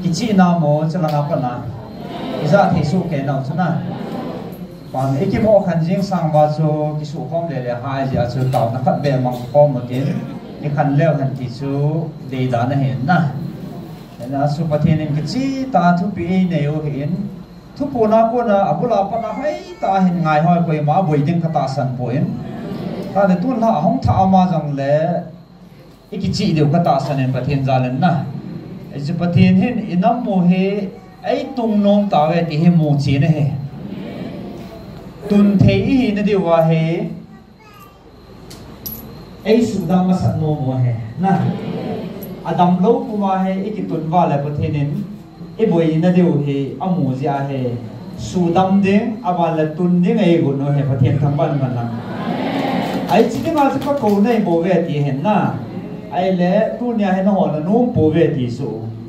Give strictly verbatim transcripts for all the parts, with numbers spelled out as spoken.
kichi na mo chala na pa na isa thi su ke na chuna pan ekimo khanjing sang ba chu kisu khom le le hai ja chu taw na khat be mang khom mo tin ni khan leo han ti chu de da na hen na na su pathen in kichi ta thu pi ne yo hin thu pu na ko na abula pa na hai ta hin ngai hoi koi ma boi ding kata san poin ta de tun la hong tha ma jang le ikichi de kata san en pathen jalan na ai pathen hin inam mo he ai tung nom ta we ti he mo chi ne he tun thei hi na de wa he ai su dang ma sat no mo he na adam lo kuma he ikitun wa le pathenin e boi na deu he amu ja he sudam ding abala tun ding ei gu no he pathen thamban man na ai chi ma cha ko nei bo ve ti hen na ai le tu nya he no na nu bo ve ti su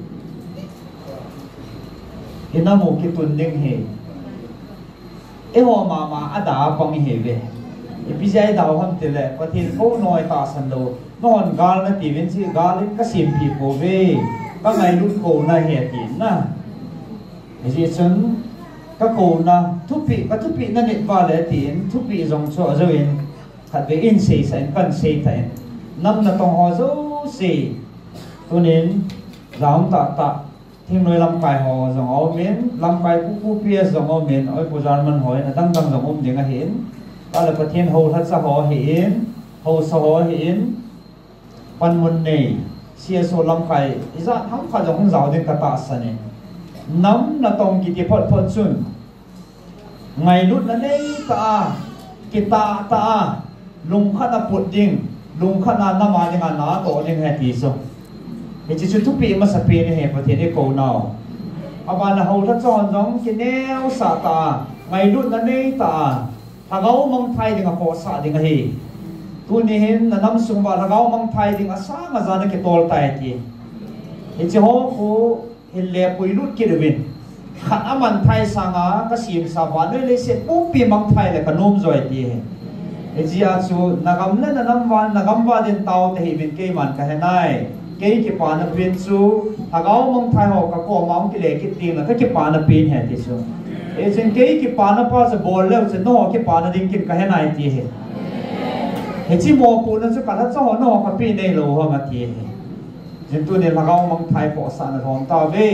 ina mo kitun ding he e ho ma ma ada pang he ve e pi jai da ham te le pathen ko noi ta san do non gal na ti vin si gal ka sim pi po ve ka ngai lu ko na he ti na ji chen ka ko na thu pi ka thu pi na ne va le ti thu pi jong cho zo in khat ve in sei sai kan sei tai nam na tong ho zo sei tu nin ram ta ta thim noi lam kai ho jong o men lam kai pu pu pi jong o men oi pu jan man hoi na dang dang jong om ding a hin ta le pathen ho that sa ho hin ho sa ho hin pan mun nei sia so lam kai iza ham kha jong zao din ka ta sane nam na tong ki ti phot phot chun ngai lut na nei ta ki ta ta lung kha na put ding lung kha na na ma ding na to ding he ti so he chi chu thu pi ma sa pe ne he pathen e ko nau aba na ho tha chon jong ki neu sa ta ngai lut na nei ta tha gau mong thai ding a ko sa ding a hi tu ni hin na nam sung ba la gao mang thai ding asa ma za na ke tol tai ti he chi ho ko he le pui lut ki devin khat aman thai sanga ka sim sa ba le le se pu pi mang thai le ka nom zoi ti he he ji a chu na gam na na nam wa na gam wa din tau te hi bin ke man ka he nai ke ki pa na pin chu tha gao mang thai ho ka ko maung ki le ki ti na ka ki pa na pin he ti chu e chen ke ki pa na pa se bol le che no ki pa na ding kin ka he nai ti he he chi mo pu na chu ka la cho no ka pi nei lo ha ma ti he jin tu ne la gao mang thai po sa na rom ta ve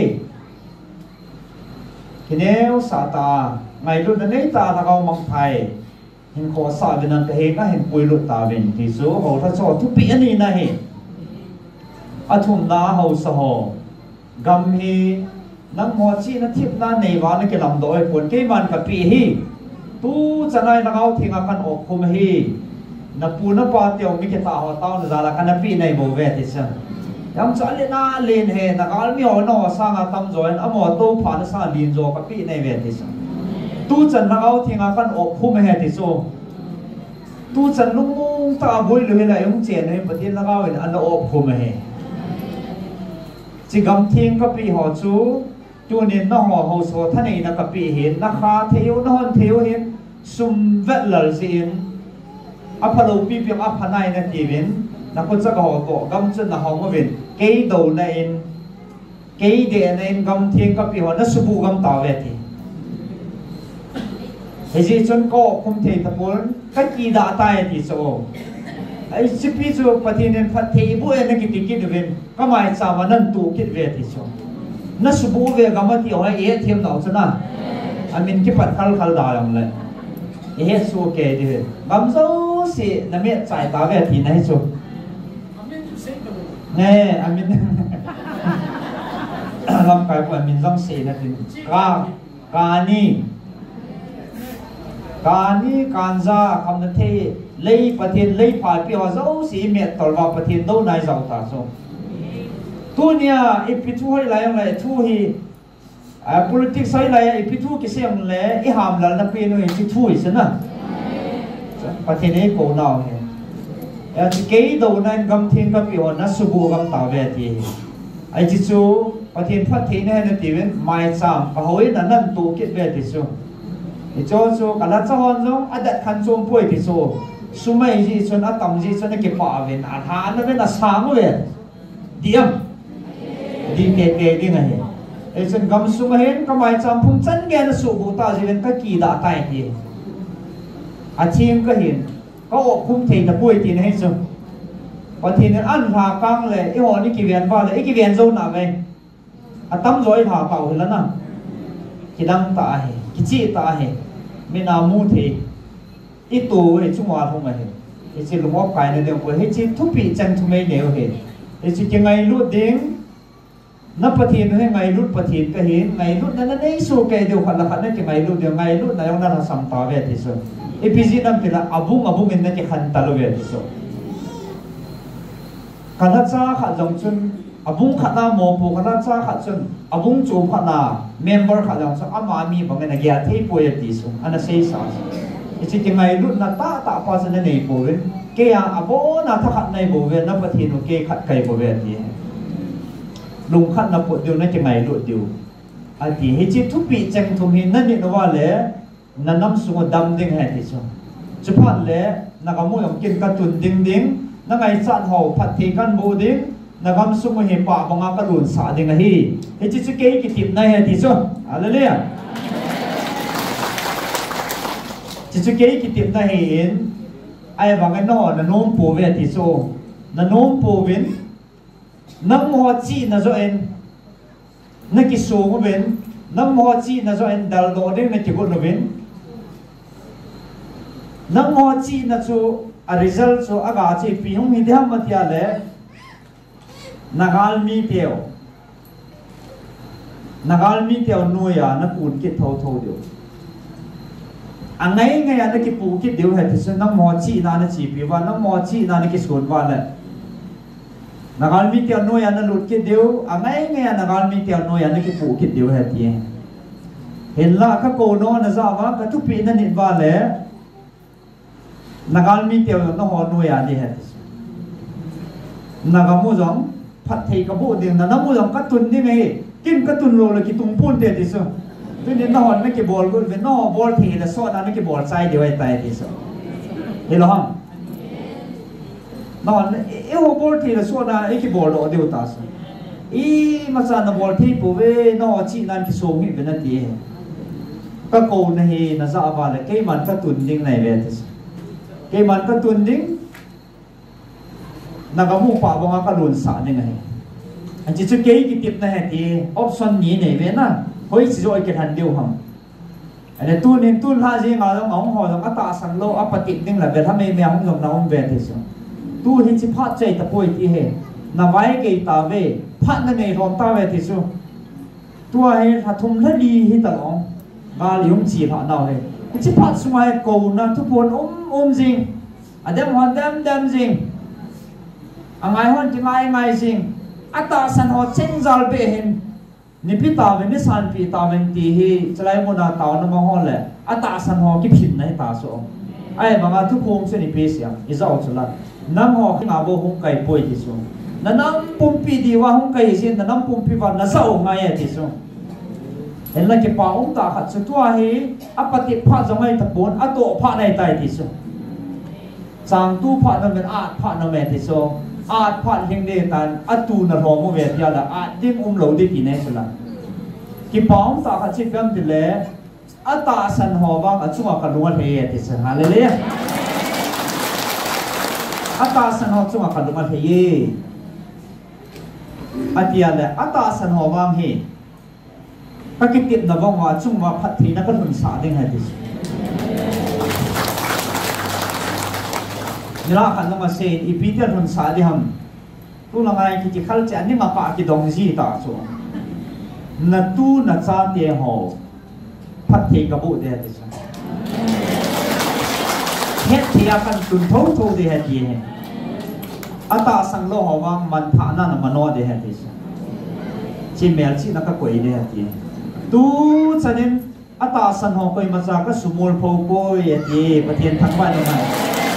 ki neu sa ta ngai lu na nei ta la gao mang thai hin ko sa bin nan ka he ka hin pui lu ta bin ti su ho tha cho tu pi ani na he athum na ho sa ho gam hi nang mo chi na thip na nei wa na ke lam do ai pon ke man ka pi hi tu chanai la gao thinga kan ok khum hi na pu na pa teo mi ke ta ho tao na zala kana pi nei bo ve ti sa yam cha le na len he na gal mi ho no sa nga tam join amo to pha na sa lin zo ka pi nei ve ti sa tu chan na au thinga kan ok khu me he ti so tu chan lung mung ta boi lu he la yong chen he patin la gao in an ok khu me he chi gam thing ka pi ho chu tu nin na ho ho so tha nei na ka pi hin na kha theu na hon theu hin sum vet lal sin apalo pi pi ap hanai na ti vin na ko cha ho to gam chen na ho mo vin ke do na in ke de na in gam thing ka pi ho na subu gam ta ve ti he ji chon ko khum the ta pol ka ki da ta ti so ai chi pi chu pathin en phat thei bu en ki ti ki de vin ka mai cha ma nan tu ki ve ti so na subu ve gam ti ho e them nau chana amin ki pat khal khal da lam le e su ke di gam zo si na me chai ta ve thi nai chu nè amin lam kai ko amin zong se na tin ka ka ni ka ni kanza kham na the lei pathin lei pha pi ho zo si me tol wa pathin do nai zau ta so tu nia i pi thu hoi lai lai thu hi a politics sai lai i pi thu ki sem le i ham lal na pi no i pi thu i se na pathin ei ko na he ya chi ke do na gam thin ka pi ho na subu gam ta ve ti ai chi chu pathin phat the na na ti ven mai cham ka hoi na nan tu ki ve ti chu i cho chu ka la cha hon jong adat khan chom poi ti chu sumai ji chon atam ji chon ke pa ven a tha na ven a sang ve diam di ke ke ding a he e chen gam sung hen kamai cham phum chan ge na su bu ta jiven ka ki da tai hi a chim ka hin ka o phum thei ta pui tin hen chu pa thin an ha kang le e ho ni ki ven ba le e ki ven zo na ve a tam roi ha pau hi la na ki dang ta he ki chi ta he me na mu the i tu he chu wa thong ma he e chi lu mo kai na de ko he chi thu pi chan thu me neu he e chi ki ngai lu ding na pathin he ngai lut pathin ka hin ngai lut na na nei su ke deu khat la khat na ki ngai lut de ngai lut na yong na sam ta ve ti so e pi ji nam pila abung abung in na ki khan ta lo ve ti so kana cha kha jong chun abung khat na mo pu kana cha khat chun abung chu khat na member khat jong so ama mi bang na gya thei po ye ti so ana sei sa e chi ki ngai lut na ta ta pa sa na nei po ve ke ya abo na tha khat nei bo ve na pathin o ke khat kai bo ve ti lung khát na phụ điều này cái ngày lụt điều, à thì hết chỉ thúc bị chẳng thùng hình nên những nó lẽ là năm xuống đâm đinh hay thì sao, chụp phát lẽ là có mỗi ông kiên cả tuần đinh đinh, là ngày sạn hậu phát thì căn bộ đinh, là gam xuống một hiệp bạc bằng cái luồn xả đinh hi, hết chỉ cái cái tiệm này hay thì sao, à lấy lấy à, chỉ cái cái tiệm này hiện, ai bằng cái nó là nôm bổ về thì sao, là nôm bổ về nắm hoa chi na zo en na ki so mo ben nắm hoa chi na zo en dal do de na ki go no ben nắm hoa chi na chu a result so aga chi pi hong hi dham ma thia le nagal mi teo nagal mi teo nuya na pun ki tho tho dio angai ngai na ki pu ki dio ha thi nắm hoa chi na na chi pi wa nắm hoa chi na na ki sun wa le nagal mi tiao noi ana lut ke deu angai nge nagal mi tiao noi ana ki pu ki deu ha ti hen la ka ko no na za wa ka tu pi na ni wa le nagal mi tiao no ho noi a ni ha nagamu jong phat thei ka bu ding na namu jong ka tun ni me kin ka tun lo le ki tung pun te ti so tu ni na hon na ki bol go ve no bol thi la so na na ki bol sai deu ai tai ti so he lo hang non e o bol thi la so na e ki bol do deu ta so i ma sa na bol thi pu ve no chi nan ki so ngi ve na ti ka ko na he na za ba le ke man ka tun ding nai ve ti ke man ka tun ding nagamu pa bonga ka lun sa ni ngai an chi chu ke ki tip na he ti option ni nei ve na hoi chi zo ke han deu ham ane tu nin tu la ji nga lo ngong ho lo ata sang lo apati ding la ve tha me me hong jong na om ve ti so tu hin chi phat chei ta poi ti he na vai ke ta ve phat na nei rom ta ve ti so tu a he tha thum la li hi ta long ga li hum chi pha na he chi phat su mai ko na tu pon om om jing adem hon dam dam jing angai hon ti ngai ngai jing ata san ho chen zal be hin ni pi ta ve ni san pi ta ven ti hi chlai mo na ta na ma hon le ata san ho ki phin nai ta so ai ba ma tu phom se ni pe sia i zao chula nam ho khi nga bo hung kai poi ti so na nam pum pi di wa hung kai sin na nam pum pi wa na sao ngai ti so en la ke pa ong ta khat chu tua hi apati pha zongai ta pon ato pha nai tai ti so sang tu pha na men a pha na me ti so a pha hing de tan atu na ro mo ve ya la a dim um lo de ti ne sala ki pa ong ta khat chi gam ti le ata san ho wa a chu ka lu he ti sa hallelujah ata san ho chunga ka lumal he ye atia le ata san ho wang he pakitip na bang wa chungwa phat thi na ka thun sa ding ha dis nila kan ma se ipitia thun sa di ham tu la ngai ki khal cha ni ma pa ki dong ji ta so na tu na cha te ho phat thi ka bu de dis het thi akan tun tho tho de ha ti he ata sang lo ho wang man pha na na mano de ha ti chi mel chi na ka koi de ha ti tu chanin ata san ho koi ma cha ka sumul pho koi ya ti pathian thang ba no mai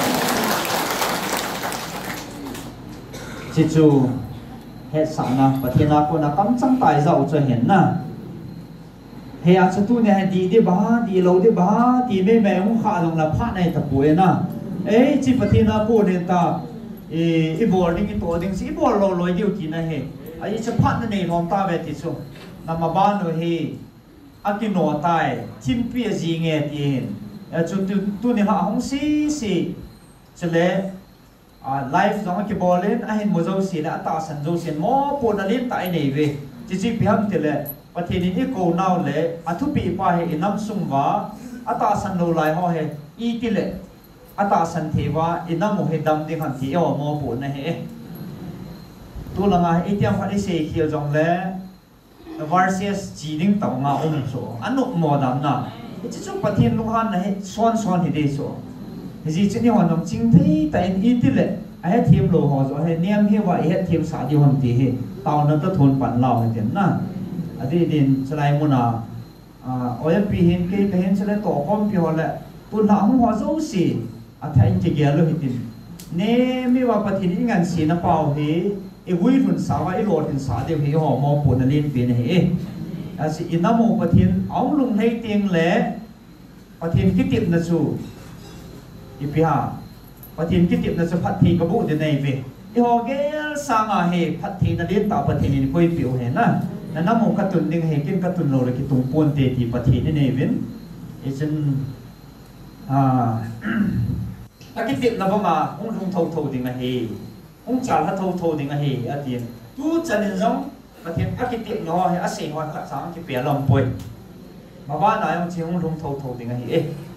chi chu het sa na pathian na ko na kam chang tai zau cho hen na he a chu tu ne ha di de ba di lo de ba ti me me hu kha long la pha nai ta pu na ei chi pathian na ko ne ta e bol ding to ding si bol lo lo diu ki na he ai cha phat na nei rom ta ve ti so nằm mà ban rồi hi akino tai chim pia gì nghe tiền chu tu tu ni ha hong si si chale life giống cái ball lên anh mua dâu xì đã tạo sản dâu xì mò bồn là lên tại này về chỉ chỉ bị hâm thì lệ và thì những câu nào lệ à thu bị pa hệ năm sung vá à tạo sản lâu lại ho hệ y tí lệ à tạo sản thì vá in năm một hệ đâm đi hẳn thì ở mò bồn này hệ tu là ngay ít tiếng phải đi xì kia giống lệ versus chỉ định tàu ngà ôm số anh nộp mò đâm na chỉ chút và thì lúc han này xoan xoan thì đi số gì chứ nhiều hoạt chính thấy tại ít tí lệ ai thêm lô họ rồi hay niêm hi vậy hết thêm xã điều hành thì hết tao nó tất thôn bản lào hay tiền na ở đây đến sẽ lại muốn à ở pi hiện cái cái hiện sẽ lại tổ con pi họ lại tuần nào không họ dấu xì à thay anh chỉ ghé luôn hết tiền nè mi vào bát thiên ngàn xì nó bảo hi cái vui thuần xã vậy lột thuần xã điều hi họ mò buồn là lên biển này à sĩ in năm một bát thiên ông lùng hay tiền lẽ bát thiên cái tiệm là chủ ipi ha bát thiên cái tiệm là sẽ phát thị cái bộ thế này về thì họ cái sang à hệ phát thị là liên tạo bát thiên này coi biểu hệ na là năm một cái tuần đinh hệ cái cái tuần lâu là cái tuần buôn tệ thì bát thiên này này về cái chân à cái tiệm là bao mà ông không thâu thâu thì là hệ ông trả là thâu thâu thì là hệ ở tiền tu chân nên giống bát thiên cái tiệm nó hay ở sinh hoạt các sáng cái bể lòng bồi mà ba này ông chỉ ông không thâu thâu thì là hệ